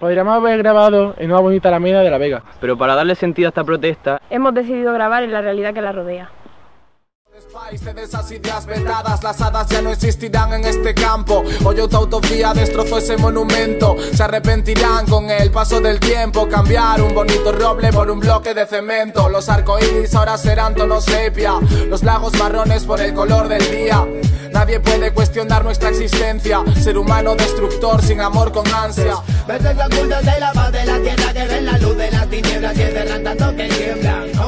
Podríamos haber grabado en una bonita alameda de La Vega. Pero para darle sentido a esta protesta, hemos decidido grabar en la realidad que la rodea. De esas ideas vetadas, las hadas ya no existirán en este campo. Hoy autoautovía destrozó ese monumento. Se arrepentirán con el paso del tiempo. Cambiar un bonito roble por un bloque de cemento. Los arcoíris ahora serán tonos sepia, los lagos marrones por el color del día. Nadie puede cuestionar nuestra existencia. Ser humano destructor sin amor con ansia. Vete que ocultos de la paz de la tierra, que ven la luz de las tinieblas y encerran tanto que tiemblan.